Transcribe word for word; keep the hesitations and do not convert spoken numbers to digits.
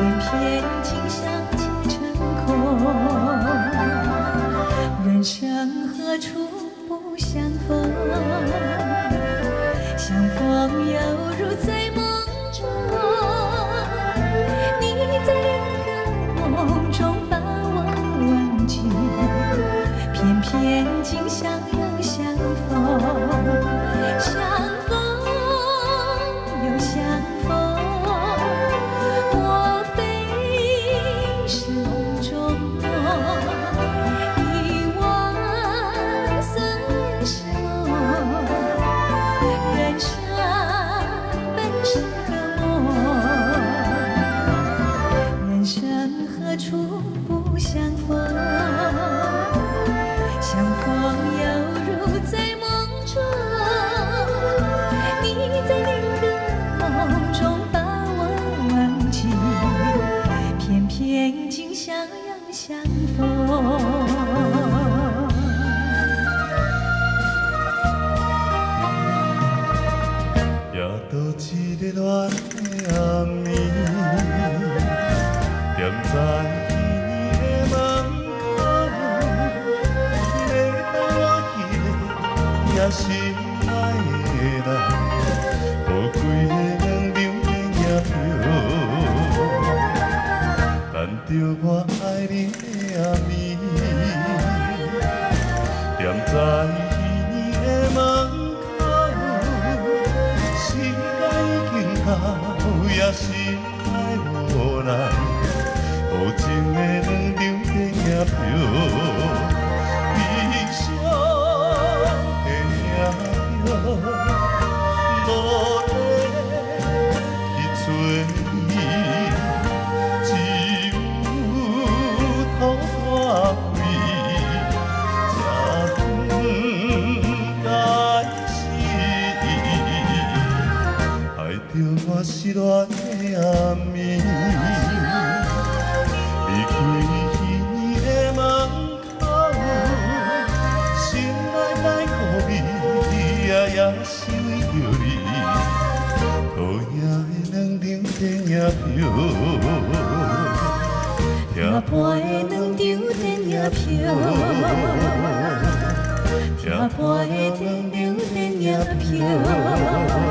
偏偏今相结成空。人生何处不相逢？相逢犹如在梦中，你在两个梦中把我忘记，偏偏今相又相逢，相逢又相逢。莫非是梦中梦？遗忘虽是梦，人生本是个梦，人生何处不相逢？相逢犹如在梦中，你在另个梦中把我忘记，偏偏今相又相逢。 夜到一个恋的暗暝，踮在伊的门口，要等我迄个也心爱的人，无几个两张的额票，等着我爱你的暗暝，踮在伊的门。也心爱无奈，无情的两张电影票，悲伤的影票，无地去找你，只有土破开，才不该死。爱着我失恋的暗暝，离开伊的门口，心内歹苦味，夜夜想着你，讨厌的两张电影票， 听破的两张电影票，听破的两张电影票。